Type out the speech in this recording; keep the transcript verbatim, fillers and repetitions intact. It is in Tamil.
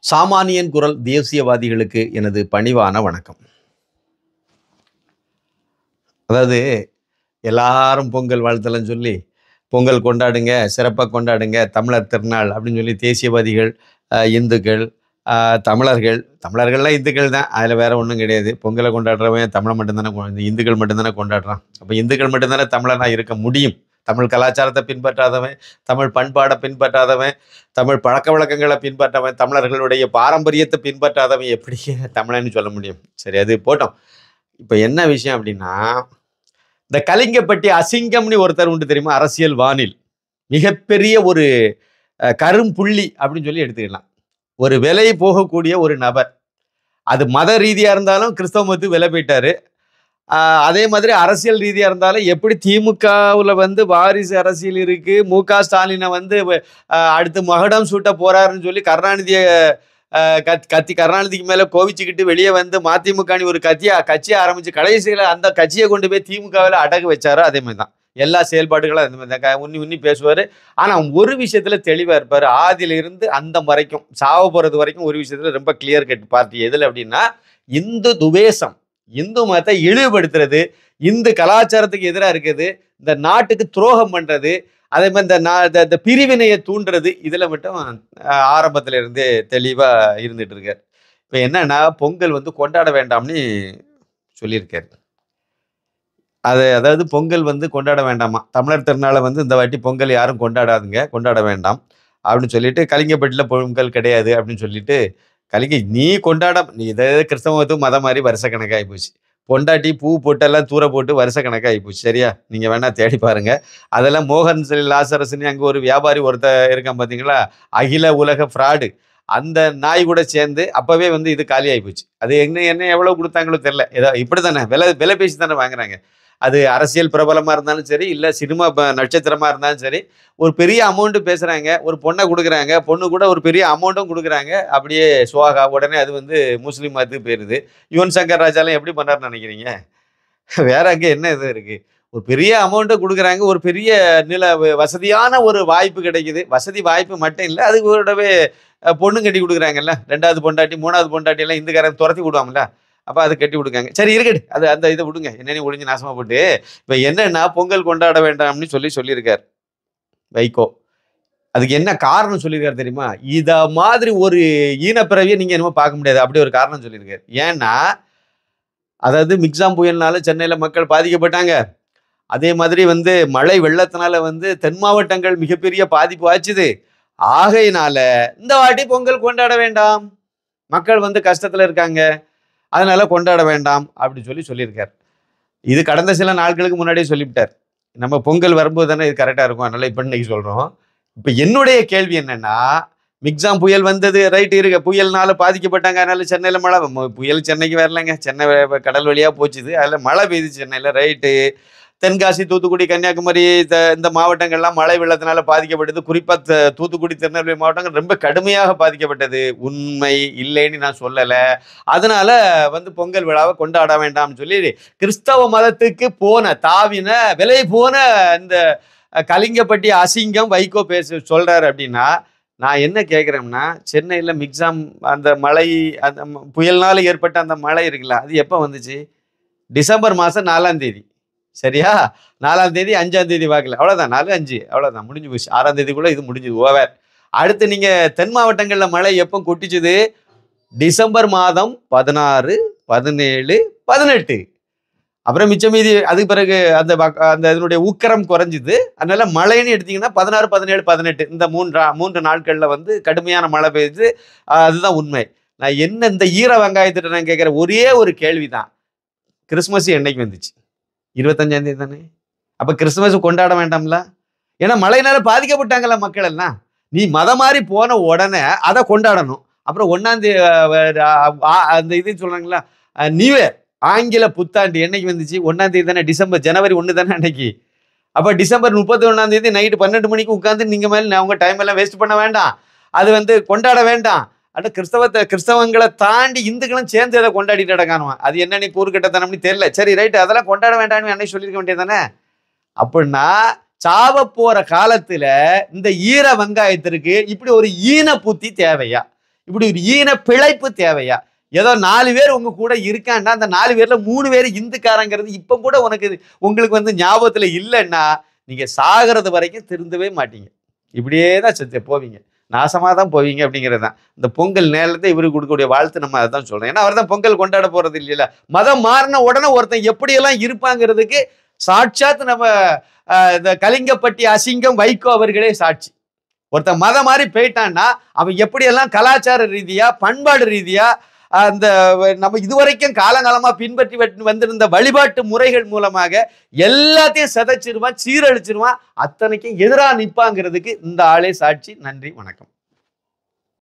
சாமானியன் குரல் தேசியவாதிகளுக்கு எனது பணிவான வணக்கம். அதாவது எல்லாரும் பொங்கல் வாழ்த்தலன்னு சொல்லி பொங்கல் கொண்டாடுங்க, சிறப்பாக கொண்டாடுங்க, தமிழர் திருநாள் அப்படின்னு சொல்லி தேசியவாதிகள், அஹ், இந்துக்கள், அஹ், தமிழர்கள் தமிழர்கள்லாம் இந்துக்கள் தான், அதில் வேற ஒன்றும் கிடையாது. பொங்கலை கொண்டாடுறவன் தமிழை மட்டும்தானே கொ- இந்த இந்துக்கள் மட்டும்தானே கொண்டாடுறான். அப்போ இந்துக்கள் மட்டும்தானே தமிழனா இருக்க முடியும். தமிழ் கலாச்சாரத்தை பின்பற்றாதவன், தமிழ் பண்பாடை பின்பற்றாதவன், தமிழ் பழக்க வழக்கங்களை பின்பற்றாதவன், தமிழர்களுடைய பாரம்பரியத்தை பின்பற்றாதவன் எப்படி தமிழன்னு சொல்ல முடியும்? சரி, அது போட்டோம். இப்போ என்ன விஷயம் அப்படின்னா, இந்த கலிங்கப்பட்டி அசிங்கம்னு ஒருத்தர் உண்டு தெரியுமா? அரசியல் வானில் மிகப்பெரிய ஒரு அஹ், கரும்புள்ளி அப்படின்னு சொல்லி எடுத்துக்கலாம். ஒரு விலை போகக்கூடிய ஒரு நபர். அது மத ரீதியா இருந்தாலும் கிறிஸ்தவ மதத்துக்கு விலை போயிட்டாரு. ஆஹ் அதே மாதிரி அரசியல் ரீதியா இருந்தாலும் எப்படி திமுகவுல வந்து வாரிசு அரசியல் இருக்கு, மு க ஸ்டாலினை வந்து ஆஹ் அடுத்து மகுடம் சூட்ட போறாருன்னு சொல்லி கருணாநிதியை ஆஹ் கத் கத்தி கருணாநிதிக்கு மேல கோவிச்சுக்கிட்டு வெளியே வந்து மதிமுகனி ஒரு கட்சியா கட்சியை ஆரம்பிச்சு கடைசியில அந்த கட்சியை கொண்டு போய் திமுகவில் அடகு வச்சாரோ அதே மாதிரி தான் எல்லா செயல்பாடுகளும் அந்த மாதிரி தான். உன்னி உன்னி பேசுவாரு. ஆனா ஒரு விஷயத்துல தெளிவா இருப்பாரு. ஆதியில இருந்து அந்த வரைக்கும் சாவ போறது வரைக்கும் ஒரு விஷயத்துல ரொம்ப கிளியர் கட் பார்ட்டி. எதுல அப்படின்னா, இந்து துவேஷம், இந்து மதத்தை இழிவுபடுத்துறது, இந்து கலாச்சாரத்துக்கு எதிராக இருக்குது, இந்த நாட்டுக்கு துரோகம் பண்றது, அதே மாதிரி இந்த நா- இந்த- இந்த பிரிவினையை தூண்டுறது, இதுல மட்டும் அஹ், ஆரம்பத்துல இருந்தே தெளிவா இருந்துட்டு இருக்காரு. இப்ப என்னன்னா, பொங்கல் வந்து கொண்டாட வேண்டாம்னு சொல்லியிருக்காரு. அது அதாவது பொங்கல் வந்து கொண்டாட வேண்டாமா, தமிழர் திருநாளை வந்து இந்த வாட்டி பொங்கல் யாரும் கொண்டாடாதுங்க, கொண்டாட வேண்டாம் அப்படின்னு சொல்லிட்டு, கலிங்கப்பட்டியில் பொங்கல் கிடையாது அப்படின்னு சொல்லிட்டு, கலிங்க நீ கொண்டாட நீ இதே கிறிஸ்தவத்து மதம் மாதிரி வருஷ கணக்காகி போச்சு. பொண்டாட்டி பூ போட்டெல்லாம் தூர போட்டு வருஷ கணக்காகி போச்சு. சரியா? நீங்க வேணா தேடி பாருங்க. அதெல்லாம் மோகன் சிலை லாசரஸ்ன்னு அங்கே ஒரு வியாபாரி ஒருத்தர் இருக்கான் பார்த்தீங்களா? அகில உலக ஃப்ராடு. அந்த நாய் கூட சேர்ந்து அப்பவே வந்து இது காலியாகி போச்சு. அது என்ன என்ன எவ்வளவு கொடுத்தாங்களோ தெரியல. ஏதோ இப்படி தானே விலை விலை பேசி தானே வாங்குறாங்க. அது அரசியல் பிரபலமா இருந்தாலும் சரி, இல்ல சினிமா ப- நட்சத்திரமா இருந்தாலும் சரி, ஒரு பெரிய அமௌண்ட் பேசுறாங்க, ஒரு பொண்ணை கொடுக்குறாங்க, பொண்ணு கூட ஒரு பெரிய அமௌண்ட்டும் கொடுக்குறாங்க. அப்படியே சுவாகா உடனே அது வந்து முஸ்லீம் மதத்துக்கு போயிருது. யுவன் சங்கர் ராஜாலாம் எப்படி பண்ணாருன்னு நினைக்கிறீங்க? வேற அங்க என்ன இது இருக்கு? ஒரு பெரிய அமௌண்ட்டை கொடுக்குறாங்க, ஒரு பெரிய நில வ- வசதியான ஒரு வாய்ப்பு கிடைக்குது. வசதி வாய்ப்பு மட்டும் இல்லை, அது கூடவே அஹ், பொண்ணு கட்டி கொடுக்குறாங்கல்ல. ரெண்டாவது பொண்டாட்டி, மூணாவது பொண்டாட்டி எல்லாம் இந்துக்காரன் துரத்தி விடுவாங்கல்ல. அப்ப அது கட்டி கொடுக்காங்க. சரி இருக்கட்டு, அது அந்த இதை விடுங்க, என்னன்னு ஒளிஞ்சு நாசமா போட்டு. இப்ப என்னன்னா, பொங்கல் கொண்டாட வேண்டாம்னு சொல்லி சொல்லியிருக்காரு வைகோ. அதுக்கு என்ன காரணம் சொல்லியிருக்காரு தெரியுமா? இத மாதிரி ஒரு ஈனப்பிறவியை நீங்க என்னமோ பார்க்க முடியாது, அப்படி ஒரு காரணம் சொல்லியிருக்காரு. ஏன்னா, அதாவது மிக்ஸாம் புயல்னால சென்னையில மக்கள் பாதிக்கப்பட்டாங்க. அதே மாதிரி வந்து மழை வெள்ளத்தினால வந்து தென் மாவட்டங்கள் மிகப்பெரிய பாதிப்பு ஆச்சுது. ஆகையினால இந்த வாட்டி பொங்கல் கொண்டாட வேண்டாம், மக்கள் வந்து கஷ்டத்துல இருக்காங்க, அதனால கொண்டாட வேண்டாம் அப்படி சொல்லி சொல்லியிருக்காரு. இது கடந்த சில நாட்களுக்கு முன்னாடியே சொல்லிவிட்டார். நம்ம பொங்கல் வரும்போது தானே இது கரெக்டா இருக்கும், அதனால இப்ப இன்னைக்கு சொல்றோம். இப்ப என்னுடைய கேள்வி என்னன்னா, மிக்ஸாம் புயல் வந்தது ரைட் இருக்கு, புயல்னால பாதிக்கப்பட்டாங்க, அதனால சென்னையில மழை ம- புயல் சென்னைக்கு வரலங்க, சென்னை வ- வ- கடல் வழியா போச்சுது, அதுல மழை பெய்யுது சென்னையில ரைட்டு. தென்காசி, தூத்துக்குடி, கன்னியாகுமரி இந்த இந்த மாவட்டங்கள்லாம் மழை வெள்ளத்தினால பாதிக்கப்பட்டது. குறிப்பா த- தூத்துக்குடி, திருநெல்வேலி மாவட்டங்கள் ரொம்ப கடுமையாக பாதிக்கப்பட்டது. உண்மை, இல்லைன்னு நான் சொல்லல. அதனால வந்து பொங்கல் விழாவை கொண்டாட வேண்டாம்னு சொல்லி கிறிஸ்தவ மதத்துக்கு போன தாவின விலை போன இந்த அஹ், கலிங்கப்பட்டி அசிங்கம் வைகோ பேச சொல்றாரு அப்படின்னா, நான் என்ன கேட்குறேன்னா, சென்னையில் மிக்ஸாம் அந்த மழை, அந்த ம- புயல்னால ஏற்பட்ட அந்த மழை இருக்குல்ல, அது எப்போ வந்துச்சு? டிசம்பர் மாதம் நாலாம் தேதி. சரியா? நாலாம் தேதி அஞ்சாம் தேதி வாக்கில், அவ்வளோதான். நாலு அஞ்சு அவ்வளோதான், முடிஞ்சு போச்சு. ஆறாம் தேதிக்குள்ளே இது முடிஞ்சுது, ஓவர். அடுத்து நீங்கள் தென் மாவட்டங்களில் மழை எப்போ கொட்டிச்சுது? டிசம்பர் மாதம் பதினாறு, பதினேழு, பதினெட்டு. அப்புறம் மிச்சம் மீதி அதுக்கு பிறகு அந்த வக்- அந்த இதனுடைய உக்கரம் குறைஞ்சுது. அதனால மழைன்னு எடுத்தீங்கன்னா பதினாறு, பதினேழு, பதினெட்டு இந்த மூன்றா மூன்று நாட்கள்ல வந்து கடுமையான மழை பெய்யுது. ஆஹ் அதுதான் உண்மை. நான் என்ன இந்த ஈர வெங்காயத்திட்ட நான் கேட்குற ஒரே ஒரு கேள்விதான், கிறிஸ்மஸ் என்னைக்கு வந்துச்சு? இருபத்தஞ்சாம் தேதி தானே. அப்ப கிறிஸ்துமஸ் கொண்டாட வேண்டாம்ல? ஏன்னா மழையினால பாதிக்கப்பட்டாங்கல்ல மக்கள் எல்லாம். நீ மதம் மாறி போன உடனே அதை கொண்டாடணும். அப்புறம் ஒன்னாம் தேதி அந்த இது சொல்றாங்களா, நியூ இயர், ஆங்கில புத்தாண்டு என்னைக்கு வந்துச்சு? ஒன்னாம் தேதி தானே, டிசம்பர் ஜனவரி ஒன்று தானே அன்னைக்கு. அப்ப டிசம்பர் முப்பத்தி ஒன்னாம் தேதி நைட்டு பன்னெண்டு மணிக்கு உட்காந்து நீங்க மேல உங்க டைம் எல்லாம் வேஸ்ட் பண்ண வேண்டாம், அது வந்து கொண்டாட வேண்டாம். அட கிறிஸ்தவத்தை கிறிஸ்தவங்களை தாண்டி இந்துக்களும் சேர்ந்து அதை கொண்டாடிட்டு நடக்கானுவான். அது என்னன்னு கூறுகட்டத்தனம்னு தெரியல. சரி ரைட்டு, அதெல்லாம் கொண்டாட வேண்டாம்னு அன்னைக்கு சொல்லியிருக்க வேண்டியது தானே. அப்படின்னா சாவ போற காலத்துல இந்த ஈர வெங்காயத்திற்கு இப்படி ஒரு ஈன புத்தி தேவையா? இப்படி ஒரு ஈன பிழைப்பு தேவையா? ஏதோ நாலு பேர் உங்க கூட இருக்கான்னா அந்த நாலு பேர்ல மூணு பேர் இந்துக்காரங்கிறது இப்ப கூட உனக்கு உங்களுக்கு வந்து ஞாபகத்துல இல்லைன்னா நீங்க சாகிறது வரைக்கும் திருந்தவே மாட்டீங்க. இப்படியே தான் செத்து போவீங்க, நாசமா தான் போவீங்க அப்படிங்கிறது தான் இந்த பொங்கல் நேரத்தை இவருக்கு கொடுக்கக்கூடிய வாழ்த்து. நம்ம அதான் சொல்றோம். ஏன்னா அவர் தான் பொங்கல் கொண்டாட போறது இல்லையில. மதம் மாறின உடனே ஒருத்தன் எப்படியெல்லாம் இருப்பாங்கிறதுக்கு சாட்சாத் நம்ம இந்த கலிங்கப்பட்டி அசிங்கம் வைகோ அவர்களே சாட்சி. ஒருத்தன் மதம் மாறி போயிட்டான்னா அவன் எப்படியெல்லாம் கலாச்சார ரீதியா பண்பாடு ரீதியா அந்த நம்ம இதுவரைக்கும் காலங்காலமா பின்பற்றி வந்திருந்த வழிபாட்டு முறைகள் மூலமாக எல்லாத்தையும் சிதைச்சிருவான், சீரழிச்சிருவான், அத்தனைக்கும் எதிராக நிற்பாங்கிறதுக்கு இந்த ஆளே சாட்சி. நன்றி, வணக்கம்.